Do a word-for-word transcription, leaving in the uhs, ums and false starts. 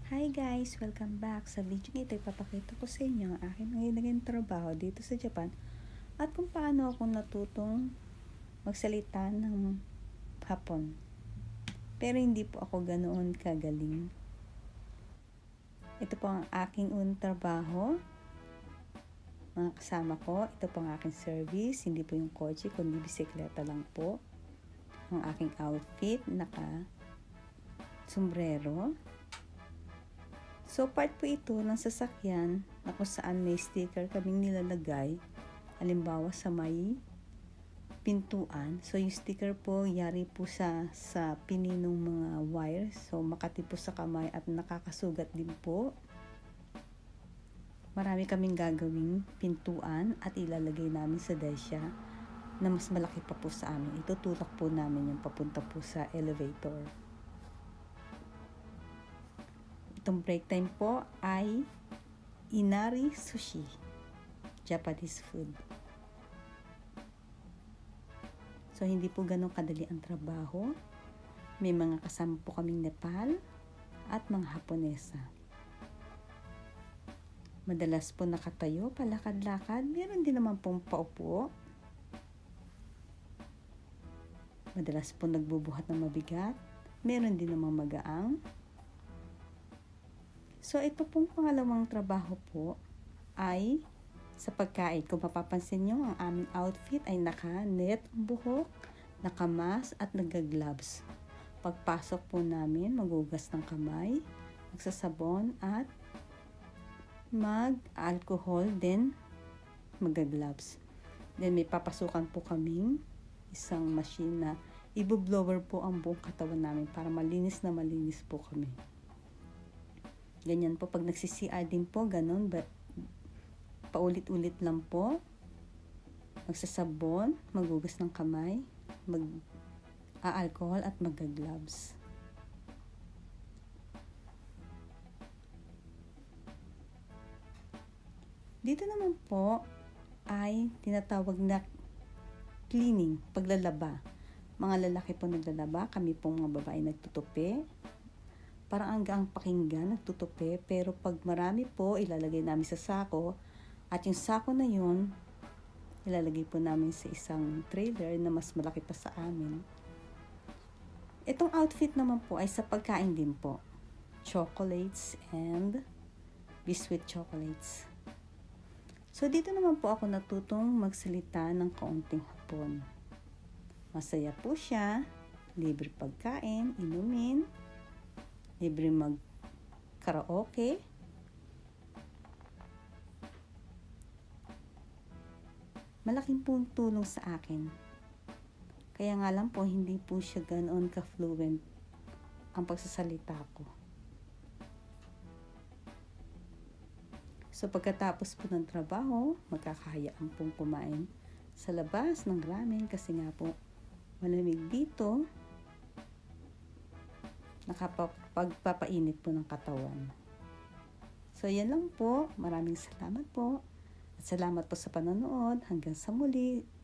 Hi guys! Welcome back! Sa video nito, ipapakita ko sa inyo ang aking naging trabaho dito sa Japan at kung paano ako natutong magsalita ng Hapon. Pero hindi po ako ganoon kagaling. Ito po ang aking unang trabaho. Mga kasama ko, ito po ang aking service. Hindi po yung kotse, kundi bisikleta lang po. Ang aking outfit, naka sombrero. So, part po ito ng sasakyan na kung saan may sticker kaming nilalagay. Halimbawa sa may pintuan. So, yung sticker po, yari po sa, sa pininong mga wires. So, makati po sa kamay at nakakasugat din po. Marami kaming gagawing pintuan at ilalagay namin sa desya na mas malaki pa po sa amin. Itutulak po namin yung papunta po sa elevator. Itong break time po ay Inari Sushi, Japanese food. So, hindi po ganun kadali ang trabaho. May mga kasama po kaming Nepal at mga Haponesa. Madalas po nakatayo, palakad-lakad. Meron din naman pong paupo. Madalas po nagbubuhat ng mabigat. Meron din namang magaang. So, ito pong pangalawang trabaho po ay sa pagkain. Kung mapapansin nyo, ang aming outfit ay naka-net ang buhok, naka-mask at nagga-gloves. Pagpasok po namin, magugas ng kamay, magsasabon at mag-alcohol, then magga-gloves. Then may papasukan po kaming isang machine na i-blower po ang buong katawan namin para malinis na malinis po kami. Ganyan po, pag nagsi-C R din po, ganun, but paulit-ulit lang po. Magsasabon, magugas ng kamay, mag-a-alcohol at mag-gloves. Dito naman po ay tinatawag na cleaning, paglalaba. Mga lalaki po naglalaba, kami pong mga babae nagtutupi. Parang hanggang pakinggan, nagtutupi, pero pag marami po, ilalagay namin sa sako, at yung sako na yun, ilalagay po namin sa isang trailer na mas malaki pa sa amin. Itong outfit naman po ay sa pagkain din po. Chocolates and biscuit chocolates. So, dito naman po ako natutong magsalita ng kaunting Hapon. Masaya po siya, libre pagkain, inumin, libre mag-karaoke. Malaking pong tulong sa akin. Kaya nga lang po, hindi po siya ganoon ka-fluent ang pagsasalita ko. So, pagkatapos po ng trabaho, magkakahayaan pong kumain sa labas ng ramen kasi nga po malamig dito. Nakapagpapainit po ng katawan. So, yan lang po. Maraming salamat po. At salamat po sa panonood. Hanggang sa muli.